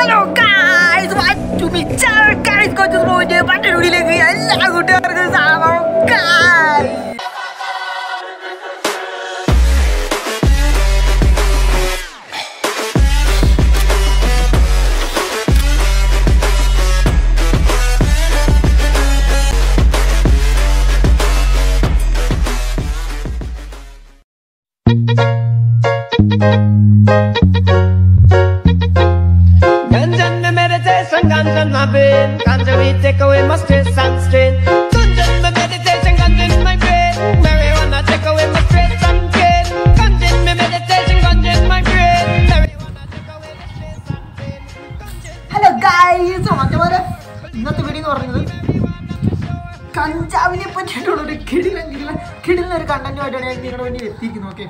Hello guys, what to be guys? Go to the road, but I really guys. Ganja me meditation, ganja in my brain. Ganja we take away my stress and strain. Ganja in my meditation, ganja in my brain. Marijuana take away my stress and pain. Ganja in my meditation, ganja in my brain. Marijuana take away my stress and pain. Hello guys, ഇന്നത്തെ video എന്ന് പറയുന്നത് കഞ്ചാവിനെ പറ്റിയിട്ടുള്ള ഒരു കിടിലൊരു കണ്ടന്റുമായിട്ടാണ് ഞാൻ നിങ്ങളുടെ വേണ്ടി എത്തിയിരിക്കുന്നത്. Okay,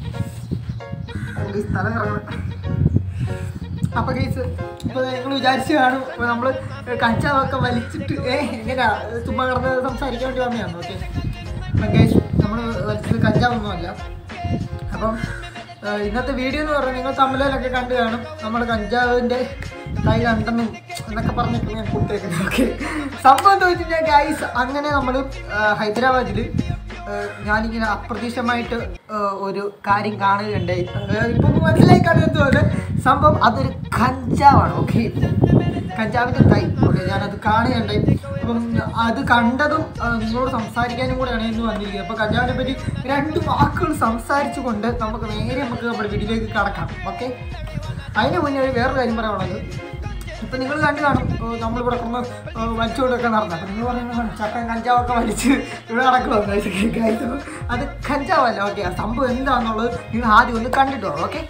സ്ഥലം ഇറങ്ങണം. അപ്പോൾ ഗൈസ്, ഇപ്പോൾ നിങ്ങൾ വിചാരിച്ചു കാണും നമ്മൾ കഞ്ചാവൊക്കെ വലിച്ചിട്ട് എങ്ങനെയാ ചുമ്മാ കിടന്ന് സംസാരിക്കാൻ വേണ്ടി വന്നതാണ്. ഓക്കെ, അപ്പം ഗൈസ്, നമ്മൾ വലിച്ചത് കഞ്ചാവൊന്നുമല്ല. അപ്പം ഇന്നത്തെ വീഡിയോ എന്ന് പറഞ്ഞാൽ നിങ്ങൾ തമിഴിലൊക്കെ കണ്ടു കാണും, നമ്മൾ കഞ്ചാവിൻ്റെ തൈ കണ്ടെന്നും എന്നൊക്കെ പറഞ്ഞിട്ട് ഞാൻ കൊടുത്തേക്കുന്നത്. ഓക്കെ, സംഭവം എന്താ വെച്ച് കഴിഞ്ഞാൽ ഗൈസ്, അങ്ങനെ നമ്മൾ ഹൈദരാബാദിൽ ഞാനിങ്ങനെ അപ്രതീക്ഷിതമായിട്ട് ഒരു കാര്യം കാണുകയുണ്ടായി. ഇപ്പം മനസ്സിലായി കാണുന്നത് സംഭവം അതൊരു കഞ്ചാവാണ്. ഓക്കെ, കഞ്ചാവിൻ്റെ തൈ. ഓക്കെ, ഞാനത് കാണുകയുണ്ടായി. അപ്പം അത് കണ്ടതും നിങ്ങളോട് സംസാരിക്കാനും കൂടെയാണ് ഇന്ന് വന്നിരിക്കുന്നത്. അപ്പോൾ കഞ്ചാവിനെ പറ്റി രണ്ട് വാക്കുകൾ സംസാരിച്ചു കൊണ്ട് നമുക്ക് നമ്മുടെ വീട്ടിലേക്ക് കടക്കാം. ഓക്കെ, അതിന് മുന്നേ വേറൊരു കാര്യം പറയാനുള്ളത്, ഇപ്പം നിങ്ങൾ കണ്ടു കാണും നമ്മളിവിടെ കിടന്ന് വലിച്ചുകൊണ്ടൊക്കെ നടന്നു. അപ്പം നിങ്ങൾ പറയുന്നത് ചക്കൻ കഞ്ചാവൊക്കെ വലിച്ച് ഇവിടെ നടക്കുമോ? അത് കഞ്ചാവല്ല. ഓക്കെ, ആ സംഭവം എന്താണെന്നുള്ളത് നിങ്ങൾ ആദ്യം ഒന്ന് കണ്ടിട്ടോ. Okay,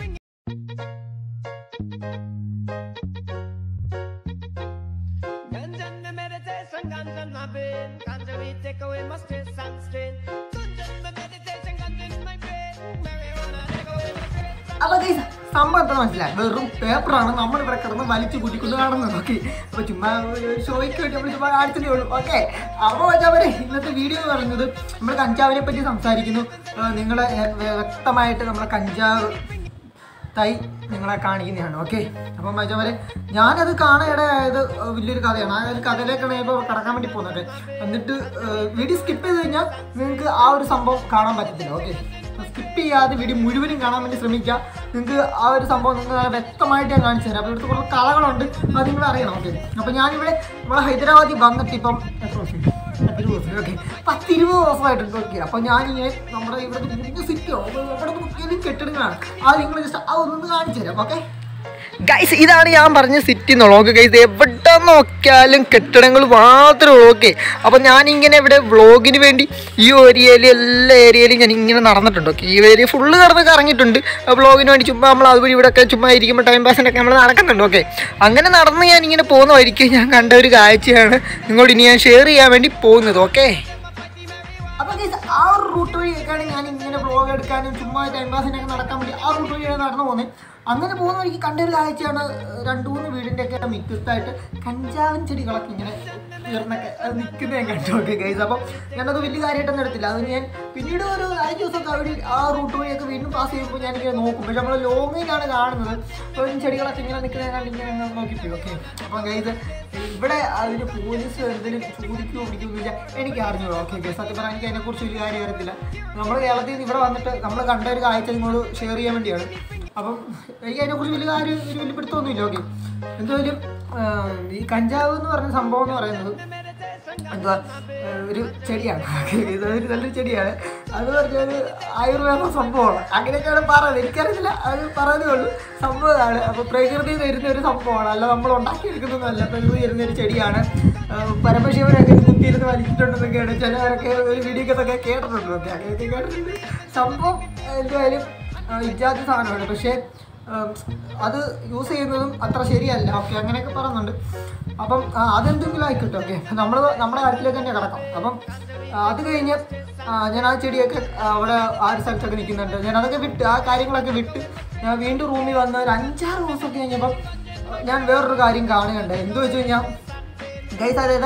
Ganja in my meditation, ganja in my brain. Ganja we take away my stress and strain. Ganja in my meditation, ganja in my brain. Marijuana take away my stress. അപ്പോൾ സംഭവം എന്താ മനസ്സിലായി, വെറും പേപ്പറാണ് നമ്മളിവിടെ കിടന്ന് വലിച്ചു കൂട്ടിക്കൊണ്ട് കാണുന്നത്. ഓക്കെ, അപ്പോൾ ചുമ്മാ ഷോയ്ക്ക് വേണ്ടി നമ്മൾ ചുമ്മാ കാണിച്ചതേ ഉള്ളൂ. ഓക്കെ, അപ്പോൾ വെച്ചാൽ ഇന്നത്തെ വീഡിയോ എന്ന് പറയുന്നത് നമ്മൾ കഞ്ചാവിനെ പറ്റി സംസാരിക്കുന്നു. നിങ്ങളെ വ്യക്തമായിട്ട് നമ്മളെ കഞ്ചാവ് തൈ നിങ്ങളെ കാണിക്കുന്നതാണ്. ഓക്കെ, അപ്പം വെച്ചാൽ ഞാനത് കാണാനിടയായത് വലിയൊരു കഥയാണ്. ആ ഒരു കഥയിലേക്കാണ് ഇപ്പോൾ കടക്കാൻ വേണ്ടി പോകുന്നത്. എന്നിട്ട് വീഡിയോ സ്കിപ്പ് ചെയ്ത് കഴിഞ്ഞാൽ നിങ്ങൾക്ക് ആ ഒരു സംഭവം കാണാൻ പറ്റത്തില്ല. ഓക്കെ, സ്കിപ്പ് ചെയ്യാതെ വീഡിയോ മുഴുവനും കാണാൻ വേണ്ടി ശ്രമിക്കുക. നിങ്ങൾക്ക് ആ ഒരു സംഭവം നിങ്ങൾ വ്യക്തമായിട്ട് ഞാൻ കാണിച്ചു തരാം. അപ്പോൾ ഇവിടുത്തെ കുറച്ച് കഥകളുണ്ട്, അത് നിങ്ങൾ അറിയണം. ഓക്കെ, അപ്പോൾ ഞാനിവിടെ നമ്മളെ ഹൈദരാബാദിൽ വന്നിട്ട് ഇപ്പം എത്ര ദിവസം? 10 ദിവസം. ഓക്കെ, 10-20 ദിവസമായിട്ടുണ്ട്. ഓക്കെ, അപ്പോൾ ഞാനിങ്ങനെ നമ്മുടെ ഇവിടെ സിറ്റിയോ അവിടെ കെട്ടിടങ്ങളാണ്, അത് നിങ്ങൾ ജസ്റ്റ് അതൊന്ന് കാണിച്ചു തരാം. ഓക്കെ ഗൈസ്, ഇതാണ് ഞാൻ പറഞ്ഞ സിറ്റി എന്നുള്ളത്. ഓക്കെ ഗൈസ്, എവിടെ നോക്കിയാലും കെട്ടിടങ്ങൾ മാത്രമേ ഉള്ളൂ. ഓക്കെ, അപ്പോൾ ഞാനിങ്ങനെ ഇവിടെ വ്ളോഗിന് വേണ്ടി ഈ ഏരിയയിൽ എല്ലാ ഏരിയയിലും ഞാൻ ഇങ്ങനെ നടന്നിട്ടുണ്ട്. ഓക്കെ, ഈ ഏരിയ ഫുള്ള് കിടന്നൊക്കെ ഇറങ്ങിയിട്ടുണ്ട് വ്ളോഗിന് വേണ്ടി. ചുമ്മാ നമ്മൾ അതുവഴി ഇവിടെയൊക്കെ ചുമ്മാ ഇരിക്കുമ്പോൾ ടൈം പാസിനൊക്കെ നമ്മൾ നടക്കുന്നുണ്ട്. ഓക്കെ, അങ്ങനെ നടന്ന് ഞാനിങ്ങനെ പോകുന്ന വഴിക്ക് ഞാൻ കണ്ട ഒരു കാഴ്ചയാണ് നിങ്ങളോട് ഇനി ഞാൻ ഷെയർ ചെയ്യാൻ വേണ്ടി പോകുന്നത്. ഓക്കെ, അപ്പോൾ ഗൈസ്, ആ ഒരു റൂട്ട് വഴിയൊക്കെയാണ് ഞാൻ ഇങ്ങനെ വ്ളോഗ് എടുക്കാനും ചുമ്മാ ടൈം പാസിനൊക്കെ നടക്കാൻ വേണ്ടി ആ റൂട്ട് വഴിയാണ് നടന്നു പോകുന്നത്. അങ്ങനെ പോകുന്ന വഴിക്ക് കണ്ടൊരു കാഴ്ചയാണ് 2-3 വീടിൻ്റെയൊക്കെ മിക്കത്തായിട്ട് കഞ്ചാവിൻ ചെടികളൊക്കെ ഇങ്ങനെ ഉയർന്നൊക്കെ നിൽക്കുന്നത് ഞാൻ കണ്ടു. ഓക്കെ ഗൈസ്, അപ്പം ഞാനത് വലിയ കാര്യമായിട്ടൊന്നും എടുത്തില്ല. അത് ഞാൻ പിന്നീട് ഒരു 5 ദിവസമൊക്കെ അവിടെ ആ റൂട്ട് വഴിയൊക്കെ വീണ്ടും പാസ് ചെയ്യുമ്പോൾ ഞാനിങ്ങനെ നോക്കും. പക്ഷെ നമ്മൾ ലോങ്ങിലാണ് കാണുന്നത്, അപ്പോൾ ചെടികളൊക്കെ ഇങ്ങനെ നിൽക്കുന്നത് കണ്ട് ഇങ്ങനെ നോക്കിപ്പോയി. ഓക്കെ, അപ്പം ഗൈസ്, ഇവിടെ അതിന് പോലീസ് എന്തെങ്കിലും ചോദിക്കുകയോ പിടിക്കുകയൊന്നുമില്ല, എനിക്ക് അറിഞ്ഞു. ഓക്കെ ഗൈസ്, സത്യം പറഞ്ഞാൽ എനിക്ക് അതിനെക്കുറിച്ച് വലിയ കാര്യം അറിയത്തില്ല. നമ്മൾ കേരളത്തിൽ നിന്ന് ഇവിടെ വന്നിട്ട് നമ്മൾ കണ്ട ഒരു കാഴ്ച നിങ്ങളോട് ഷെയർ ചെയ്യാൻ വേണ്ടിയാണ്. അപ്പം എനിക്ക് അതിനെക്കുറിച്ച് വലിയ പിടുത്തമൊന്നുമില്ല. ഓക്കെ, എന്തായാലും ഈ കഞ്ചാവ് എന്ന് പറഞ്ഞ സംഭവം എന്ന് പറയുന്നത് എന്താ ഒരു ചെടിയാണ്. ഇതൊരു നല്ലൊരു ചെടിയാണ്. അത് പറഞ്ഞാൽ ആയുർവേദ സംഭവമാണ്, അങ്ങനെയൊക്കെയാണ് പറയുന്നത്. എനിക്കറിയില്ല, അത് പറയുന്നേ ഉള്ളൂ. സംഭവമാണ്. അപ്പോൾ പ്രകൃതി തരുന്ന ഒരു സംഭവമാണ്, അല്ല നമ്മൾ ഉണ്ടാക്കിയെടുക്കുന്നതല്ല. പ്രകൃതി തരുന്നൊരു ചെടിയാണ്. പരമശിവനൊക്കെ കുത്തിയിരുന്ന് വലിച്ചിട്ടുണ്ടെന്നൊക്കെയാണ് ചിലവരൊക്കെ ഒരു വീഡിയോക്കൊക്കെ കേട്ടിട്ടുണ്ട്. ഓക്കെ, അങ്ങനെയൊക്കെ കേട്ടിട്ടുണ്ട്. സംഭവം എന്തായാലും ഇജാതി സാധനമാണ്, പക്ഷേ അത് യൂസ് ചെയ്യുന്നതും അത്ര ശരിയല്ല. ഓക്കെ, അങ്ങനെയൊക്കെ പറയുന്നുണ്ട്. അപ്പം അതെന്തെങ്കിലും ആയിക്കോട്ടെ. ഓക്കെ, നമ്മുടെ കാര്യത്തിലേക്ക് തന്നെ കിടക്കാം. അപ്പം അത് കഴിഞ്ഞ് ഞാൻ ആ ചെടിയൊക്കെ അവിടെ ആ ഒരു സ്ഥലത്തൊക്കെ നിൽക്കുന്നുണ്ട്. ഞാൻ അതൊക്കെ വിട്ട് ആ കാര്യങ്ങളൊക്കെ വിട്ട് ഞാൻ വീണ്ടും റൂമിൽ വന്ന് ഒരു 5-6 ദിവസമൊക്കെ കഴിഞ്ഞപ്പം ഞാൻ വേറൊരു കാര്യം കാണുകയുണ്ടായി. എന്ത് വെച്ച് കഴിഞ്ഞാൽ ഗൈസ്, അതായത്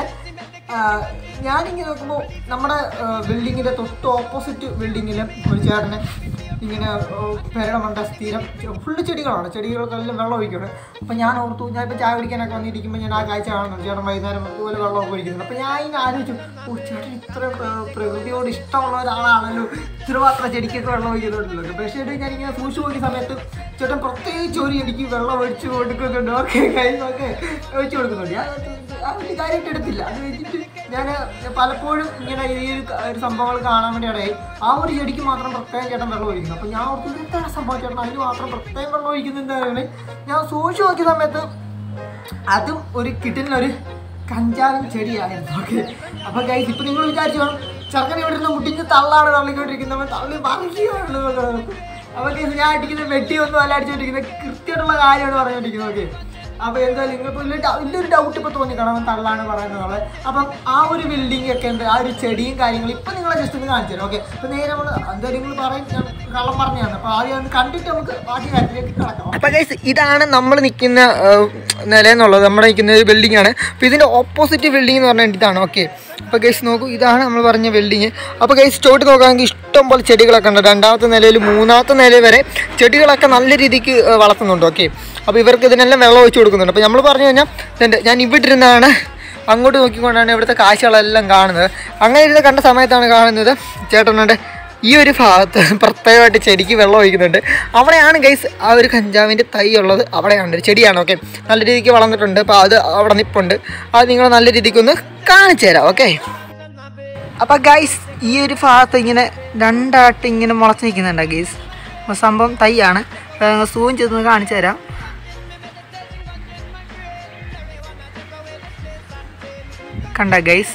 ഞാനിങ്ങനെ നോക്കുമ്പോൾ നമ്മുടെ ബിൽഡിങ്ങിൻ്റെ തൊട്ട് ഓപ്പോസിറ്റ് ബിൽഡിങ്ങിൽ ഒരു ചേട്ടനെ ഇങ്ങനെ പെരയുടെ മണ്ട സ്ഥിരം ഫുള്ള് ചെടികളാണ്, ചെടികൾക്കെല്ലാം വെള്ളം ഒഴിക്കണം. അപ്പോൾ ഞാൻ ഓർത്തു, ഞാൻ ഇപ്പോൾ ചായ കുടിക്കാനൊക്കെ വന്നിരിക്കുമ്പോൾ ഞാൻ ആ കാഴ്ച കാണുന്നുണ്ട്, ചേട്ടൻ വൈകുന്നേരം ഇതുപോലെ വെള്ളമൊക്കെ ഒഴിക്കുന്നുണ്ട്. അപ്പോൾ ഞാൻ ഇങ്ങനെ ആലോചിച്ചു, ചേട്ടൻ ഇത്ര പ്രകൃതിയോട് ഇഷ്ടമുള്ള ഒരാളാണല്ലോ, ഇത്ര മാത്രം ചെടിക്കൊക്കെ വെള്ളം ഒഴിക്കുന്നുണ്ടല്ലോ. പക്ഷേ ഞാനിങ്ങനെ സൂക്ഷിച്ച് നോക്കിയ സമയത്ത് ചേട്ടൻ പ്രത്യേകിച്ച് ഒരു ചെടിക്ക് വെള്ളം ഒഴിച്ച് കൊടുക്കുന്നുണ്ട്. ഓക്കെ കൈമൊക്കെ ഒഴിച്ച് കൊടുക്കുന്നുണ്ട്. ഞാൻ വലിയ കാര്യമായിട്ട് എടുത്തില്ല. അത് വെച്ചിട്ട് ഞാൻ പലപ്പോഴും ഇങ്ങനെ ഈ ഒരു സംഭവങ്ങൾ കാണാൻ വേണ്ടി ഇടയായി. ആ ഒരു ചെടിക്ക് മാത്രം പ്രത്യേകം ചേട്ടൻ വെള്ളം ഒഴിക്കുന്നു. അപ്പോൾ ഞാൻ ഓർക്കുന്നത് എന്താണ് സംഭവം ചേട്ടൻ അതിന് മാത്രം പ്രത്യേകം വെള്ളം ഒഴിക്കുന്നുണ്ടാണ്. ഞാൻ സൂക്ഷിച്ച് നോക്കിയ സമയത്ത് അതും ഒരു കിട്ടുന്നൊരു കഞ്ചാവിൻ ചെടിയായിരുന്നു. ഓക്കെ, അപ്പോൾ ഗൈസ് ഇപ്പോൾ നിങ്ങൾ വിചാരിച്ചു വേണം ചെറുക്കനെ ഇവിടെ ഇരുന്ന് മുട്ടിഞ്ഞ് തള്ളാണ് തള്ളിക്കൊണ്ടിരിക്കുന്നത്, തള്ളി പറയുകയാണ്. അപ്പോൾ ഗൈസ് ഞാൻ അടിക്കുന്നത് വെട്ടിയൊന്നും അല്ല അടിച്ചുകൊണ്ടിരിക്കുന്നത്, കൃത്യമായിട്ടുള്ള കാര്യമാണ് പറഞ്ഞുകൊണ്ടിരിക്കുന്നത്. ഓക്കെ, അപ്പോൾ എന്തായാലും നിങ്ങൾക്ക് വലിയൊരു ഡൗട്ട് ഇപ്പോൾ തോന്നിക്കണം തള്ളാണ് പറയുന്നത്. അപ്പം ആ ഒരു ബിൽഡിംഗ് ഒക്കെ ഉണ്ട്, ആ ഒരു ചെടിയും കാര്യങ്ങളും ഇപ്പം നിങ്ങളെ ജസ്റ്റ് ഒന്ന് കാണിച്ചു തരാം. ഓക്കെ, അപ്പോൾ നേരെ നമ്മൾ എന്തായാലും നിങ്ങൾ പറയും ഞാൻ കള്ളം പറഞ്ഞതാണ്. അപ്പോൾ ആദ്യം ഒന്ന് കണ്ടിട്ട് നമുക്ക് ബാക്കി കാര്യത്തിലേക്ക് കിടക്കാം. അപ്പോൾ ഗൈസ് ഇതാണ് നമ്മൾ നിൽക്കുന്ന നിലയെന്നുള്ളത്, നമ്മുടെ നിൽക്കുന്ന ഒരു ബിൽഡിംഗ് ആണ്. അപ്പോൾ ഇതിൻ്റെ ഓപ്പോസിറ്റ് ബിൽഡിംഗ് എന്ന് പറഞ്ഞാൽ ഇതാണ്. ഓക്കെ, അപ്പോൾ ഗൈസ് നോക്കൂ, ഇതാണ് നമ്മൾ പറഞ്ഞ ബിൽഡിങ്. അപ്പോൾ ഗൈസ് ചോട്ട് നോക്കുകയാണെങ്കിൽ ഇഷ്ടം പോലെ ചെടികളൊക്കെ ഉണ്ട്. രണ്ടാമത്തെ നിലയിൽ മൂന്നാമത്തെ നില വരെ ചെടികളൊക്കെ നല്ല രീതിക്ക് വളർത്തുന്നുണ്ട്. ഓക്കെ, അപ്പോൾ ഇവർക്ക് ഇതിനെല്ലാം വെള്ളം ഒഴിച്ച് കൊടുക്കുന്നുണ്ട്. അപ്പോൾ നമ്മൾ പറഞ്ഞു കഴിഞ്ഞാൽ ഞാൻ ഇവിടെ ഇരുന്നാണ് അങ്ങോട്ട് നോക്കിക്കൊണ്ടാണ് ഇവിടുത്തെ കാഴ്ചകളെല്ലാം കാണുന്നത്. അങ്ങനെ ഇരുന്ന് കണ്ട സമയത്താണ് കാണുന്നത് ചേട്ടനുണ്ട് ഈ ഒരു ഭാഗത്ത് പ്രത്യേകമായിട്ട് ചെടിക്ക് വെള്ളം ഒഴിക്കുന്നുണ്ട്. അവിടെയാണ് ഗൈസ് ആ ഒരു കഞ്ചാവിൻ്റെ തൈ ഉള്ളത്, അവിടെയാണ് ഒരു ചെടിയാണ്. ഓക്കെ, നല്ല രീതിക്ക് വളർന്നിട്ടുണ്ട്. അപ്പോൾ അത് അവിടെ നിൽപ്പുണ്ട്, അത് നിങ്ങൾ നല്ല രീതിക്കൊന്ന് കാണിച്ചു തരാം. ഓക്കെ, അപ്പോൾ ഗൈസ് ഈ ഒരു ഭാഗത്ത് ഇങ്ങനെ രണ്ടായിട്ട് ഇങ്ങനെ മുളച്ച് നിൽക്കുന്നുണ്ട് ഗൈസ്. സംഭവം തൈയാണ്, സൂം ചെയ്ത് കാണിച്ചു തരാം. കണ്ട ഗൈസ്,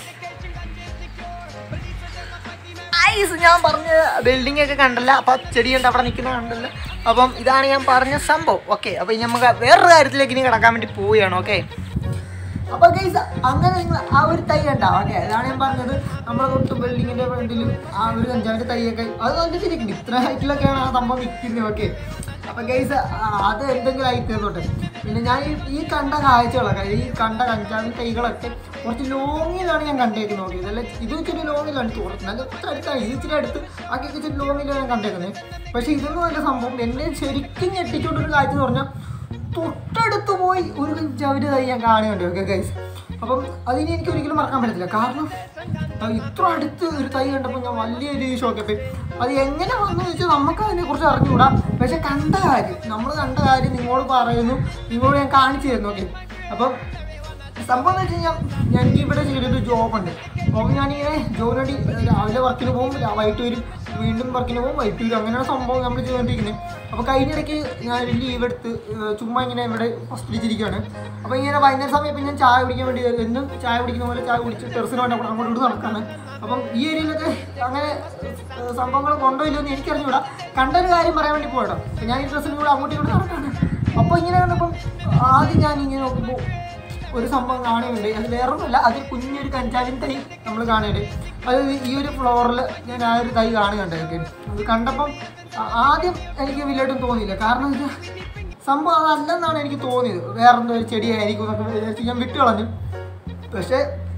ഞാൻ പറഞ്ഞ ബിൽഡിംഗ് ഒക്കെ കണ്ടല്ല, അപ്പം ചെടിയുണ്ട് അവിടെ നിൽക്കുന്നത് കണ്ടല്ലോ. അപ്പം ഇതാണ് ഞാൻ പറഞ്ഞ സംഭവം. ഓക്കെ, അപ്പോൾ ഇനി നമുക്ക് വേറൊരു കാര്യത്തിലേക്ക് ഇനി കിടക്കാൻ വേണ്ടി പോവുകയാണ്. ഓക്കെ, അപ്പോൾ ഗൈസ് അങ്ങനെ നിങ്ങൾ ആ ഒരു തൈ ഉണ്ടാവും. ഓക്കെ, അതാണ് ഞാൻ പറഞ്ഞത്, നമ്മുടെ തൊട്ട് ബിൽഡിങ്ങിൻ്റെ ഫ്രണ്ടിൽ ആ ഒരു കഞ്ചാവിൻ്റെ തൈയൊക്കെ അത് നല്ല ശരിക്കും ഇത്ര ഹൈറ്റിലൊക്കെയാണ് ആ സംഭവം നിൽക്കുന്നത്. ഓക്കെ, അപ്പോൾ ഗൈസ് അത് എന്തെങ്കിലും ആയി തീർന്നോട്ടെ. പിന്നെ ഞാൻ ഈ കണ്ട കാഴ്ചകളൊക്കെ, ഈ കണ്ട കഞ്ചാവിൻ തൈകളൊക്കെ കുറച്ച് ലോങ്ങിലാണ് ഞാൻ കണ്ടേക്കുന്നത്. നോക്കി ഇതല്ല, ഇത് ഇച്ചിരി ലോങ്ങിലാണ് തോന്നുന്നത്, നല്ല ഇത്ര അടുത്താണ്, ഇത് ഇച്ചിരി അടുത്ത് ആക്കിയൊക്കെ ഇച്ചിരി ലോങ്ങിലാണ് ഞാൻ കണ്ടേക്കുന്നത്. പക്ഷേ ഇതൊന്നും നല്ല സംഭവം എന്നെ ശരിക്കും ഞെട്ടിച്ചുകൊണ്ടൊരു കാഴ്ച എന്ന് പറഞ്ഞാൽ തൊട്ടടുത്ത് പോയി ഒരു കഞ്ചാവിൻ്റെ തൈ ഞാൻ കാണുന്നുണ്ട്. ഓക്കെ ഗൈസ്, അപ്പം അതിന് എനിക്ക് ഒരിക്കലും മറക്കാൻ പറ്റത്തില്ല. കാരണം ഇത്ര അടുത്ത് ഒരു തൈ കണ്ടപ്പോൾ ഞാൻ വലിയൊരു ഷോക്കപ്പോൾ അത് എങ്ങനെ വന്നു വെച്ചാൽ നമുക്ക് അതിനെക്കുറിച്ച് അറിഞ്ഞുകൂടാ. പക്ഷെ കണ്ട കാര്യം, നമ്മൾ കണ്ട കാര്യം നിങ്ങളോട് പറയുന്നു, നിങ്ങളോട് ഞാൻ കാണിച്ചു തരുന്നു. ഓക്കെ, അപ്പം സംഭവം എന്ന് വെച്ച് കഴിഞ്ഞാൽ എനിക്ക് ഇവിടെ ചെയ്തൊരു ജോബുണ്ട്. അപ്പോൾ ഞാനിങ്ങനെ ജോബിന് വേണ്ടി രാവിലെ വർക്കിന് പോകും, വൈകിട്ട് വരും, വീണ്ടും വർക്കിന് പോകും, വൈകിട്ട് വരും, അങ്ങനെയാണ് സംഭവം നമ്മൾ ചെയ്തുകൊണ്ടിരിക്കുന്നത്. അപ്പോൾ കഴിഞ്ഞിടയ്ക്ക് ഞാൻ ലീവ് എടുത്ത് ചുമ്മാ ഇങ്ങനെ ഇവിടെ ഹോസ്പിറ്റലിച്ചിരിക്കുകയാണ്. അപ്പോൾ ഇങ്ങനെ വൈകുന്നേരം സമയം ഇപ്പം ഞാൻ ചായ കുടിക്കാൻ വേണ്ടി എന്നും ചായ കുടിക്കുന്ന പോലെ ചായ കുടിച്ച് ടെറസിന് വേണ്ടി അങ്ങോട്ട് ഇങ്ങോട്ട് നടക്കാണ്. അപ്പം ഈ ഏരിയയിലൊക്കെ അങ്ങനെ സംഭവങ്ങൾ കൊണ്ടോ ഇല്ലോ എന്ന് എനിക്കറിഞ്ഞൂടാ. കണ്ടൊരു കാര്യം പറയാൻ വേണ്ടി പോകട്ടോ. അപ്പോൾ ഞാൻ ഈ ഡ്രസ്സിനും കൂടെ അങ്ങോട്ടും ഇങ്ങോട്ട് നടക്കാണ്. അപ്പോൾ ഇങ്ങനെ കണ്ടപ്പം ആദ്യം ഞാൻ ഇങ്ങനെ നോക്കുമ്പോൾ ഒരു സംഭവം കാണുന്നുണ്ട്. അത് വേറൊന്നുമല്ല, അത് കുഞ്ഞൊരു കഞ്ചാവിൻ തൈ നമ്മൾ കാണുന്നുണ്ട്. അത് ഈ ഒരു ഫ്ലോറിൽ ഞാൻ ആ ഒരു തൈ കാണുന്നുണ്ട്. അത് കണ്ടപ്പം ആദ്യം എനിക്ക് വലിയായിട്ടും തോന്നിയില്ല. കാരണം ഇത് സംഭവം അതല്ലെന്നാണ് എനിക്ക് തോന്നിയത്, വേറെന്തോ ഒരു ചെടിയായിരിക്കും എന്നൊക്കെ വിചാരിച്ച് ഞാൻ വിട്ടു കളഞ്ഞു. പക്ഷേ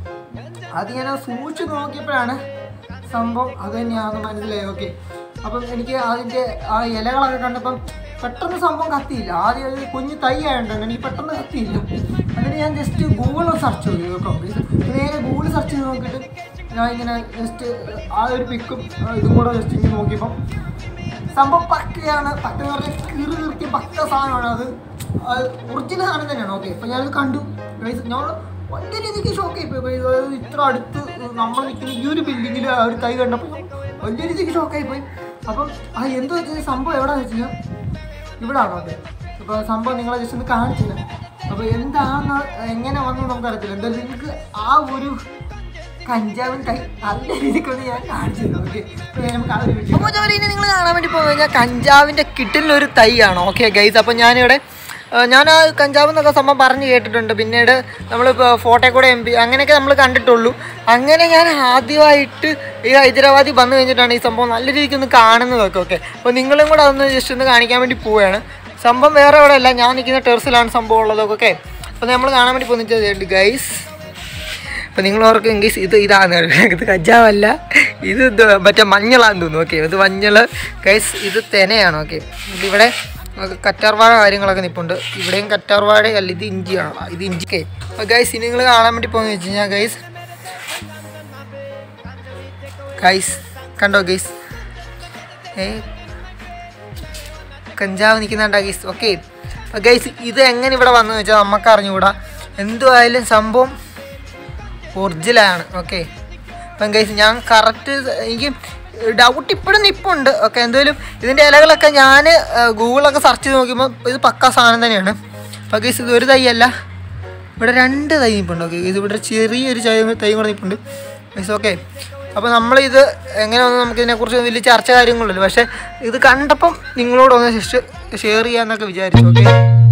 അത് ഞാൻ സൂക്ഷിച്ച് നോക്കിയപ്പോഴാണ് സംഭവം അത് തന്നെയാണെന്ന് മനസ്സിലായി. ഓക്കെ, അപ്പം എനിക്ക് അതിൻ്റെ ആ ഇലകളൊക്കെ കണ്ടപ്പം പെട്ടെന്ന് സംഭവം കത്തിയില്ല. ആദ്യം അത് കുഞ്ഞ് തൈ ആയതുകൊണ്ടാണ് എനിക്ക് പെട്ടെന്ന് കത്തിയില്ല. എന്നിട്ട് ഞാൻ ജസ്റ്റ് ഗൂഗിൾ സെർച്ച് ചെയ്തു കേട്ടോ. നേരെ ഗൂഗിൾ സെർച്ച് ചെയ്ത് നോക്കിയിട്ട് ഞാൻ ഇങ്ങനെ ജസ്റ്റ് ആ ഒരു പിക്കും ഇതും കൂടെ ജസ്റ്റ് ഇങ്ങനെ നോക്കിയപ്പം സംഭവം പക്കയാണ്. പക്ക എന്ന് പറഞ്ഞാൽ കീർത്തി പക്ക സാധനമാണ്. അത് ഒറിജിനൽ സാധനം തന്നെയാണ്. ഓക്കെ, അപ്പോൾ ഞാനത് കണ്ടു. ഞാൻ വലിയ രീതിക്ക് ഷോക്കായി പോയി. അതായത് ഇത്ര അടുത്ത് നമ്മൾ നിൽക്കുന്ന ഈ ഒരു ബിൽഡിങ്ങിൽ ആ ഒരു തൈ കണ്ടപ്പോൾ വലിയ രീതിക്ക് ഷോക്കായി പോയി. അപ്പം ആ എന്ത് വെച്ചാൽ സംഭവം എവിടെയാണെന്ന് വെച്ച് കഴിഞ്ഞാൽ ഇവിടാണോ? അതെ, അപ്പോൾ സംഭവം നിങ്ങളെ ജസ്റ്റ് ഒന്ന് കാണിച്ചില്ല. അപ്പോൾ എന്താണെന്ന് എങ്ങനെ വന്നു നമുക്കറിയത്തില്ല. എന്തായാലും നിങ്ങൾക്ക് ആ ഒരു കഞ്ചാവിൻ തൈ നല്ല രീതിക്കൊന്ന് ഞാൻ കാണിച്ചില്ല. ഓക്കെ, അപ്പോൾ ഇനി നിങ്ങൾ കാണാൻ വേണ്ടി പോകുന്നത് കഴിഞ്ഞാൽ കഞ്ചാവിൻ്റെ കിട്ടുന്നൊരു തൈയാണ്. ഓക്കെ ഗൈസ്, അപ്പോൾ ഞാൻ ആ കഞ്ചാവ് എന്നൊക്കെ സംഭവം പറഞ്ഞ് കേട്ടിട്ടുണ്ട്. പിന്നീട് നമ്മളിപ്പോൾ ഫോട്ടോയിൽ MP അങ്ങനെയൊക്കെ നമ്മൾ കണ്ടിട്ടുള്ളൂ. അങ്ങനെ ഞാൻ ആദ്യമായിട്ട് ഈ ഹൈദരാബാദിൽ വന്നു കഴിഞ്ഞിട്ടാണ് ഈ സംഭവം നല്ല രീതിക്കൊന്ന് കാണുന്നതൊക്കെ. ഓക്കെ, അപ്പോൾ നിങ്ങളും കൂടെ അതൊന്ന് ജസ്റ്റ് ഒന്ന് കാണിക്കാൻ വേണ്ടി പോവുകയാണ്. സംഭവം വേറെ എവിടെ അല്ല, ഞാൻ നിൽക്കുന്ന ടെറസിലാണ് സംഭവം ഉള്ളതൊക്കെ. ഓക്കെ, അപ്പോൾ നമ്മൾ കാണാൻ വേണ്ടി പോകുന്നത് ഗൈസ്. അപ്പോൾ നിങ്ങൾ ഓർക്കും ഗൈസ് ഇതാണ്, ഇത് കഞ്ചാവല്ല, ഇത് മറ്റേ മഞ്ഞളാന്ന് തോന്നുന്നു. ഓക്കെ, ഇത് മഞ്ഞൾ ഗൈസ്, ഇത് തെനയാണ്. ഓക്കെ, ഇതിവിടെ കറ്റാർവാഴ കാര്യങ്ങളൊക്കെ നിൽപ്പുണ്ട്. ഇവിടെയും കറ്റാർവാഴ അല്ല, ഇത് ഇഞ്ചിയാണ്. ഇത് ഇഞ്ചിക്കേ. അപ്പോൾ ഗൈസ് ഇനി നിങ്ങൾ കാണാൻ വേണ്ടി പോകുന്നത് വെച്ച് കഴിഞ്ഞാൽ ഗൈസ് കണ്ടോ ഗൈസ്, കഞ്ചാവ് നിൽക്കുന്നുണ്ടോ ഗൈസ്? ഓക്കെ, അപ്പോൾ ഗൈസ് ഇത് എങ്ങനെ ഇവിടെ വന്നതെന്ന് വെച്ചാൽ നമുക്ക് അറിഞ്ഞുകൂടാ. എന്തുമായാലും സംഭവം ഒറിജിനലാണ്. ഓക്കെ, അപ്പം ഗൈസ് ഞാൻ കറക്റ്റ് എനിക്ക് ഡൗട്ട് ഇപ്പോഴും നിൽപ്പുണ്ട്. ഓക്കെ, എന്തായാലും ഇതിൻ്റെ ഇലകളൊക്കെ ഞാൻ ഗൂഗിളൊക്കെ സെർച്ച് ചെയ്ത് നോക്കിയപ്പോൾ ഇത് പക്കാ സാധനം തന്നെയാണ്. അപ്പോൾ ഗൈസ് ഇത് ഒരു തൈയല്ല, ഇവിടെ 2 തൈ നിൽപ്പുണ്ട്. ഓക്കെ, ഇത് ഇവിടെ ചെറിയൊരു തൈ കൂടെ നിൽപ്പുണ്ട് ഗൈസ്. ഓക്കെ, അപ്പോൾ നമ്മളിത് എങ്ങനെയൊന്നും നമുക്കിതിനെക്കുറിച്ച് വലിയ ചർച്ച കാര്യങ്ങളുള്ളൂ. പക്ഷേ ഇത് കണ്ടപ്പം നിങ്ങളോടൊന്ന് ഷെയർ ചെയ്യാമെന്നൊക്കെ വിചാരിച്ചു. Okay,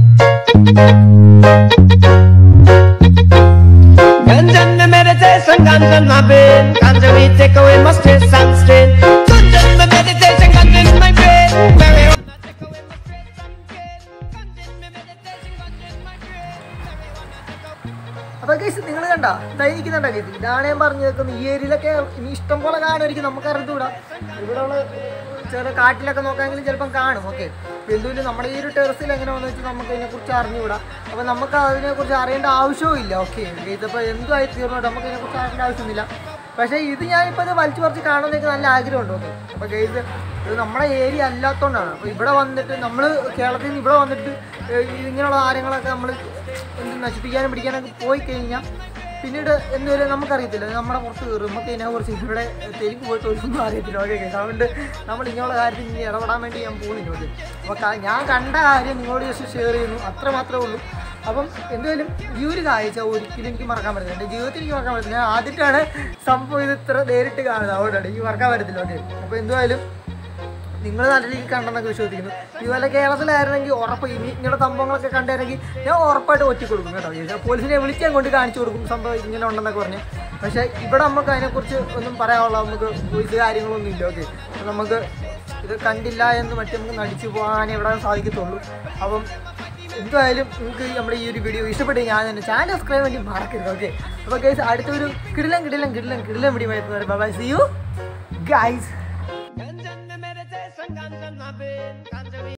Ganja in my meditation, ganja in my brain. Ganja weed take away my stress and strain. Ganja in my meditation, ganja in my brain. Marijuana take away my stress and strain. Ganja in my meditation, ganja in my brain. അപ്പോൾ guys നിങ്ങൾ കണ്ട തൈ നിൽക്കുന്നുണ്ടോ guys? ഇതാണ് ഞാൻ പറഞ്ഞു കേൾക്കുന്നത്. ഈ ഏരിയയിലൊക്കെ ഇനി ഇഷ്ടം പോലെ കാണുമായിരിക്കും, നമുക്ക് അറിഞ്ഞുകൂടാ. ഇവിടെയുള്ള ചെറിയ കാട്ടിലൊക്കെ നോക്കാമെങ്കിലും ചിലപ്പം കാണും. ഓക്കെ, അപ്പോൾ എന്തുമില്ല നമ്മുടെ ഈ ഒരു ടെറസിൽ എങ്ങനെ വന്നു വെച്ചാൽ നമുക്ക് അതിനെക്കുറിച്ച് അറിഞ്ഞുകൂടാ. അപ്പോൾ നമുക്ക് അതിനെക്കുറിച്ച് അറിയേണ്ട ആവശ്യവും ഇല്ല. ഓക്കെ ഗൈസ്, അപ്പോൾ എന്തുമായി തീർന്നോട്ടെ, നമുക്ക് ഇതിനെക്കുറിച്ച് അറിയേണ്ട ആവശ്യമൊന്നുമില്ല. പക്ഷേ ഇത് ഞാനിപ്പോൾ ഇത് വലിച്ചു പറിച്ച് കാണുന്നതൊക്കെ നല്ല ആഗ്രഹമുണ്ട്. ഓക്കെ, അപ്പോൾ ഗൈസ് ഇത് നമ്മുടെ ഏരിയ അല്ലാത്തതുകൊണ്ടാണ്. അപ്പോൾ ഇവിടെ വന്നിട്ട് നമ്മൾ കേരളത്തിൽ നിന്ന് ഇവിടെ വന്നിട്ട് ഇങ്ങനെയുള്ള കാര്യങ്ങളൊക്കെ നമ്മൾ നശിപ്പിക്കാനും പിടിക്കാനൊക്കെ പോയി കഴിഞ്ഞാൽ പിന്നീട് എന്തുവരെ നമുക്കറിയത്തില്ല. നമ്മുടെ പുറത്ത് കയറും, നമുക്ക് ഇതിനെക്കുറിച്ച് ഇവിടെ തെരുവ് പോയിട്ട് ഒന്നും അറിയത്തില്ല. ഓക്കെ, അതുകൊണ്ട് നമ്മൾ ഇങ്ങനെയുള്ള കാര്യത്തിൽ ഇനി ഇടപെടാൻ വേണ്ടി ഞാൻ പോകുന്നില്ല. ഓക്കെ, അപ്പോൾ ഞാൻ കണ്ട കാര്യം നിങ്ങളോട് ജസ്റ്റ് ഷെയർ ചെയ്യുന്നു, അത്ര മാത്രമേ ഉള്ളൂ. അപ്പം എന്തായാലും ഈ ഒരു കാഴ്ച ഒരിക്കലും എനിക്ക് മറക്കാൻ പറ്റില്ല. എൻ്റെ ജീവിതത്തിൽ എനിക്ക് മറക്കാൻ പറ്റില്ല. ഞാൻ ആദ്യമായിട്ടാണ് സംഭവം ഇത് ഇത്ര നേരിട്ട് കാണുന്നത്, അതുകൊണ്ടാണ് എനിക്ക് മറക്കാൻ പറ്റത്തില്ല. ഓക്കെ, അപ്പോൾ എന്തായാലും നിങ്ങൾ നല്ല രീതിയിൽ കണ്ടെന്നൊക്കെ വിശ്വസിക്കുന്നു. ഇതുപോലെ കേരളത്തിലായിരുന്നെങ്കിൽ ഉറപ്പ് ഇങ്ങനെ സംഭവങ്ങളൊക്കെ കണ്ടായിരുന്നെങ്കിൽ ഞാൻ ഉറപ്പായിട്ട് ഒറ്റ കൊടുക്കും കേട്ടോ. പോലീസിനെ വിളിക്കാൻ കൊണ്ട് കാണിച്ചു കൊടുക്കും സംഭവം ഇങ്ങനെ ഉണ്ടെന്നൊക്കെ പറഞ്ഞ്. പക്ഷേ ഇവിടെ നമുക്ക് അതിനെക്കുറിച്ച് ഒന്നും പറയാനുള്ള നമുക്ക് ഇത് കാര്യങ്ങളൊന്നും ഇല്ല. ഓക്കെ, അപ്പോൾ നമുക്ക് ഇത് കണ്ടില്ല എന്ന് മറ്റേ നമുക്ക് നടിച്ചു പോകാനേ ഇവിടെ സാധിക്കത്തുള്ളൂ. അപ്പം എന്തായാലും നിങ്ങൾക്ക് നമ്മുടെ ഈ ഒരു വീഡിയോ ഇഷ്ടപ്പെട്ട് ഞാൻ എൻ്റെ ചാനൽ സബ്സ്ക്രൈബ് വേണ്ടി മറക്കരുത്. ഓക്കെ, അപ്പോൾ ഗൈസ് അടുത്തൊരു കിടിലം വീഡിയോ ആയിട്ട് ബൈ, സീ യു ഗൈസ്.